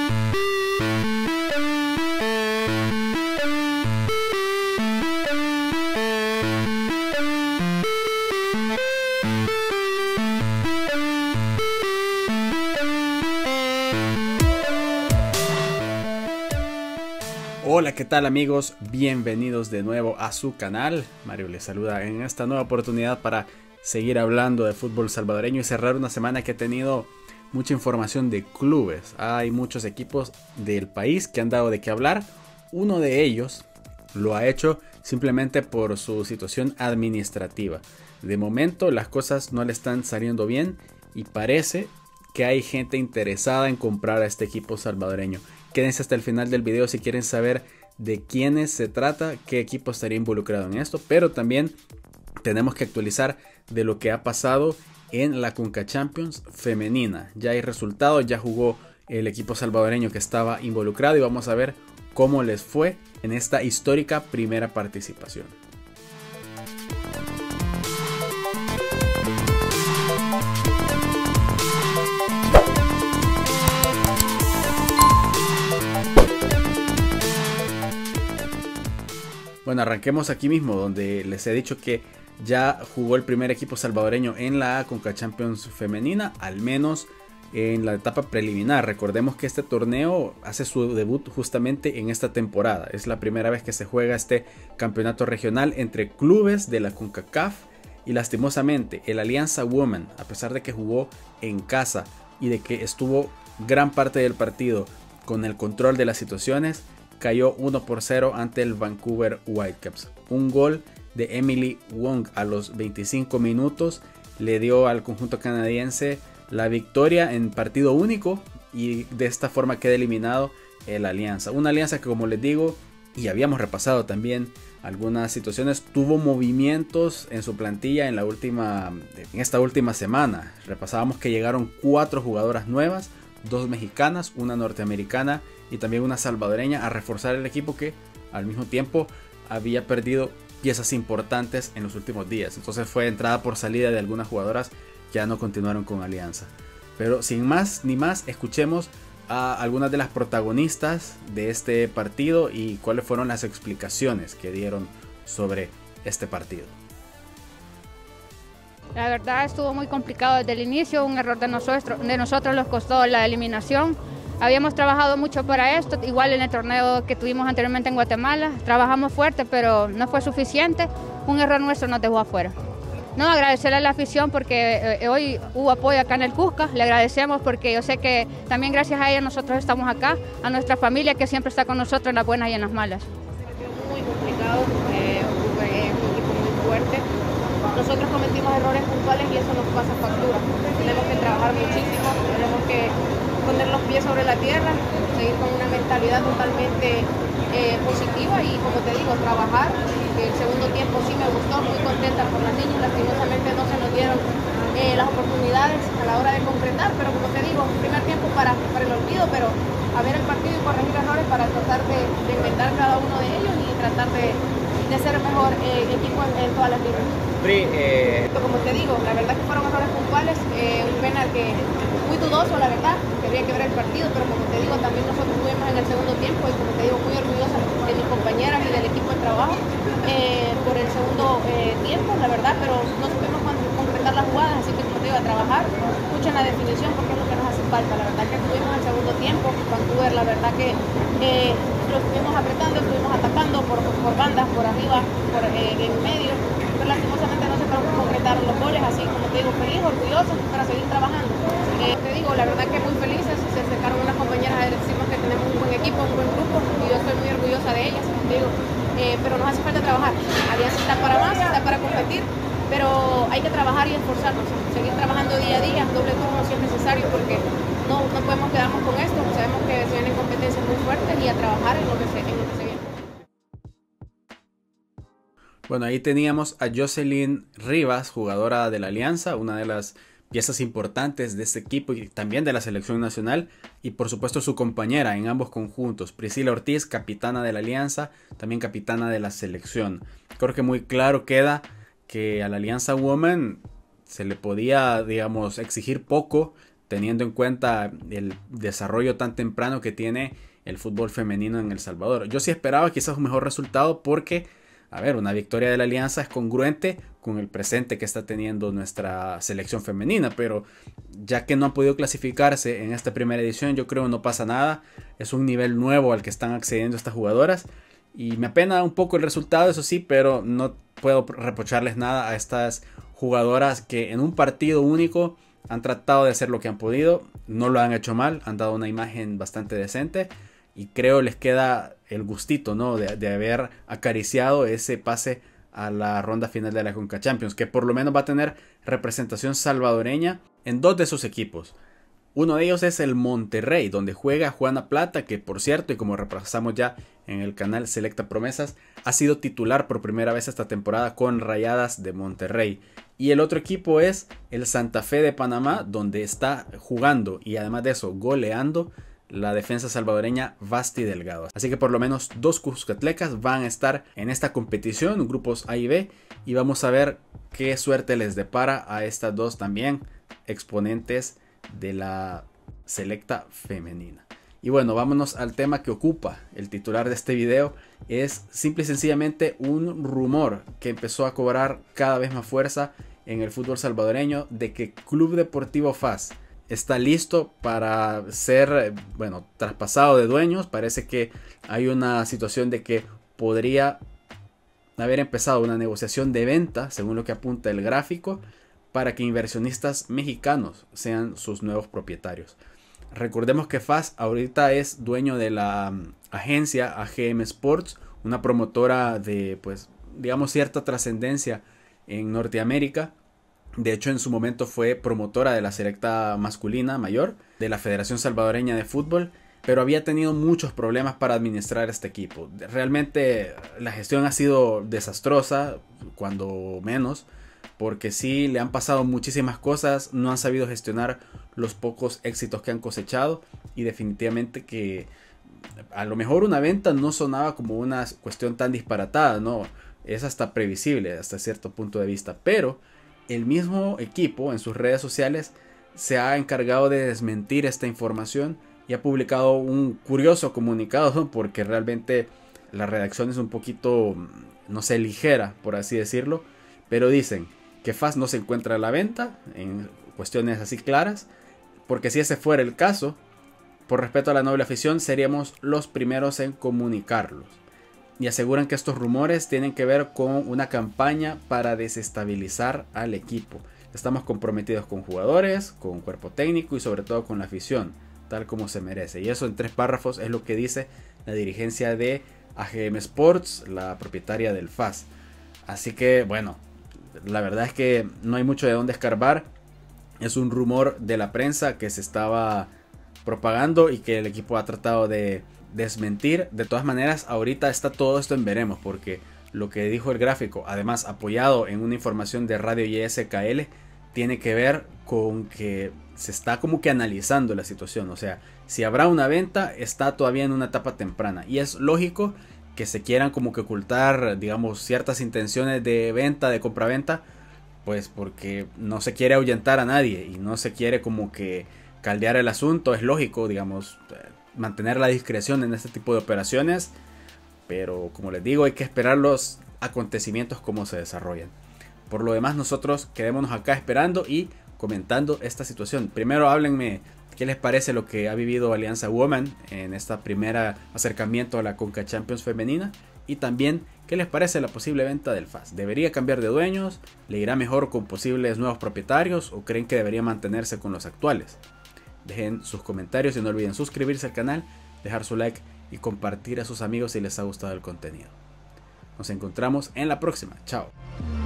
Hola, ¿qué tal amigos? Bienvenidos de nuevo a su canal. Mario les saluda en esta nueva oportunidad para seguir hablando de fútbol salvadoreño y cerrar una semana que ha tenido mucha información de clubes. Hay muchos equipos del país que han dado de qué hablar. Uno de ellos lo ha hecho simplemente por su situación administrativa. De momento las cosas no le están saliendo bien y parece que hay gente interesada en comprar a este equipo salvadoreño. Quédense hasta el final del video si quieren saber de quiénes se trata, qué equipo estaría involucrado en esto, pero también tenemos que actualizar de lo que ha pasado en la CONCACHAMPIONS femenina. Ya hay resultados, ya jugó el equipo salvadoreño que estaba involucrado y vamos a ver cómo les fue en esta histórica primera participación. Bueno, arranquemos aquí mismo donde les he dicho que ya jugó el primer equipo salvadoreño en la CONCACHAMPIONS femenina, al menos en la etapa preliminar. Recordemos que este torneo hace su debut justamente en esta temporada. Es la primera vez que se juega este campeonato regional entre clubes de la CONCACAF y lastimosamente el Alianza Women, a pesar de que jugó en casa y de que estuvo gran parte del partido con el control de las situaciones, cayó 1-0 ante el Vancouver Whitecaps. Un gol de Emily Wong a los 25 minutos le dio al conjunto canadiense la victoria en partido único y de esta forma queda eliminado el Alianza. Una Alianza que, como les digo, y habíamos repasado también algunas situaciones, tuvo movimientos en su plantilla en esta última semana. Repasábamos que llegaron 4 jugadoras nuevas, 2 mexicanas, una norteamericana y también una salvadoreña a reforzar el equipo que al mismo tiempo había perdido piezas importantes en los últimos días. Entonces fue entrada por salida de algunas jugadoras que ya no continuaron con Alianza. Pero sin más ni más, escuchemos a algunas de las protagonistas de este partido y cuáles fueron las explicaciones que dieron sobre este partido. La verdad estuvo muy complicado desde el inicio, un error de nosotros nos costó la eliminación. Habíamos trabajado mucho para esto, igual en el torneo que tuvimos anteriormente en Guatemala, trabajamos fuerte pero no fue suficiente, un error nuestro nos dejó afuera. No, agradecerle a la afición porque hoy hubo apoyo acá en el Cusca, le agradecemos porque yo sé que también gracias a ella nosotros estamos acá, a nuestra familia que siempre está con nosotros en las buenas y en las malas. Muy complicado, un equipo muy fuerte. Nosotros cometimos errores puntuales y eso nos pasa factura. Tenemos que trabajar muchísimo, tenemos que poner los pies sobre la tierra, seguir con una mentalidad totalmente positiva y, como te digo, trabajar. El segundo tiempo sí me gustó, muy contenta por las niñas, lastimosamente no se nos dieron las oportunidades a la hora de concretar, pero como te digo, primer tiempo para el olvido, pero a ver el partido y corregir errores para tratar de inventar cada uno de ellos y tratar de ser el mejor equipo en todas las ligas. Como te digo, la verdad que fueron errores puntuales, un penal que muy dudoso, la verdad, que habría que ver el partido, pero como te digo, también nosotros estuvimos en el segundo tiempo y como te digo, muy orgullosa de mis compañeras y del equipo de trabajo por el segundo tiempo, la verdad, pero no supimos concretar las jugadas, así que como te digo, a trabajar mucho en la definición porque es lo que nos hace falta. La verdad que estuvimos en el segundo tiempo, Vancouver, la verdad que lo estuvimos apretando, estuvimos atacando por bandas, por arriba, en medio, pero lastimosamente no se concretaron los goles, así como te digo, feliz, orgulloso para seguir trabajando. Te digo, la verdad que muy felices, se acercaron unas compañeras a decirnos que tenemos un buen equipo, un buen grupo y yo estoy muy orgullosa de ellas, como te digo, pero nos hace falta trabajar. Alianza está para más, está para competir, pero hay que trabajar y esforzarnos, seguir trabajando día a día, doble turno si es necesario, porque no podemos quedarnos con esto, sabemos que se vienen competencias muy fuertes y a trabajar en lo que se viene. Bueno, ahí teníamos a Jocelyn Rivas, jugadora de la Alianza, una de las piezas importantes de este equipo y también de la selección nacional, y por supuesto su compañera en ambos conjuntos, Priscila Ortiz, capitana de la Alianza, también capitana de la selección. Creo que muy claro queda que a la Alianza Women se le podía, digamos, exigir poco teniendo en cuenta el desarrollo tan temprano que tiene el fútbol femenino en El Salvador. Yo sí esperaba quizás un mejor resultado porque, a ver, una victoria de la Alianza es congruente con el presente que está teniendo nuestra selección femenina, pero ya que no han podido clasificarse en esta primera edición, yo creo que no pasa nada. Es un nivel nuevo al que están accediendo estas jugadoras y me apena un poco el resultado, eso sí, pero no puedo reprocharles nada a estas jugadoras que en un partido único han tratado de hacer lo que han podido, no lo han hecho mal, han dado una imagen bastante decente y creo les queda el gustito, ¿no? de haber acariciado ese pase a la ronda final de la Conca Champions, que por lo menos va a tener representación salvadoreña en 2 de sus equipos. Uno de ellos es el Monterrey, donde juega Juana Plata, que por cierto, y como repasamos ya en el canal Selecta Promesas, ha sido titular por primera vez esta temporada con Rayadas de Monterrey. Y el otro equipo es el Santa Fe de Panamá, donde está jugando y además de eso goleando la defensa salvadoreña Basti Delgado. Así que por lo menos 2 cuscatlecas van a estar en esta competición, grupos A y B, y vamos a ver qué suerte les depara a estas 2 también exponentes de la selecta femenina. Y bueno, vámonos al tema que ocupa el titular de este video. Es simple y sencillamente un rumor que empezó a cobrar cada vez más fuerza en el fútbol salvadoreño de que Club Deportivo FAS está listo para ser, bueno, traspasado de dueños. Parece que hay una situación de que podría haber empezado una negociación de venta, según lo que apunta el gráfico, para que inversionistas mexicanos sean sus nuevos propietarios. Recordemos que FAS ahorita es dueño de la agencia AGM Sports, una promotora de, pues, digamos, cierta trascendencia en Norteamérica. De hecho, en su momento fue promotora de la selecta masculina mayor de la Federación Salvadoreña de Fútbol, pero había tenido muchos problemas para administrar este equipo. Realmente la gestión ha sido desastrosa, cuando menos, porque sí le han pasado muchísimas cosas, no han sabido gestionar los pocos éxitos que han cosechado y definitivamente que a lo mejor una venta no sonaba como una cuestión tan disparatada, no, es hasta previsible hasta cierto punto de vista, pero el mismo equipo en sus redes sociales se ha encargado de desmentir esta información y ha publicado un curioso comunicado, ¿no? Porque realmente la redacción es un poquito, no sé, ligera, por así decirlo, pero dicen que FAS no se encuentra a la venta en cuestiones así claras, porque si ese fuera el caso, por respeto a la noble afición, seríamos los primeros en comunicarlos. Y aseguran que estos rumores tienen que ver con una campaña para desestabilizar al equipo. Estamos comprometidos con jugadores, con cuerpo técnico y sobre todo con la afición, tal como se merece. Y eso en 3 párrafos es lo que dice la dirigencia de AGM Sports, la propietaria del FAS. Así que bueno, la verdad es que no hay mucho de dónde escarbar. Es un rumor de la prensa que se estaba propagando y que el equipo ha tratado de desmentir. De todas maneras, ahorita está todo esto en veremos, porque lo que dijo el gráfico, además apoyado en una información de Radio YSKL, tiene que ver con que se está como que analizando la situación. O sea, si habrá una venta, está todavía en una etapa temprana y es lógico que se quieran como que ocultar, digamos, ciertas intenciones de venta, de compraventa, pues porque no se quiere ahuyentar a nadie y no se quiere como que caldear el asunto. Es lógico, digamos, mantener la discreción en este tipo de operaciones, pero como les digo, hay que esperar los acontecimientos como se desarrollan. Por lo demás, nosotros quedémonos acá esperando y comentando esta situación. Primero háblenme qué les parece lo que ha vivido Alianza Women en esta primera acercamiento a la Conca Champions femenina, y también qué les parece la posible venta del FAS. ¿Debería cambiar de dueños? ¿Le irá mejor con posibles nuevos propietarios? ¿O creen que debería mantenerse con los actuales? Dejen sus comentarios y no olviden suscribirse al canal, dejar su like y compartir a sus amigos si les ha gustado el contenido. Nos encontramos en la próxima. Chao.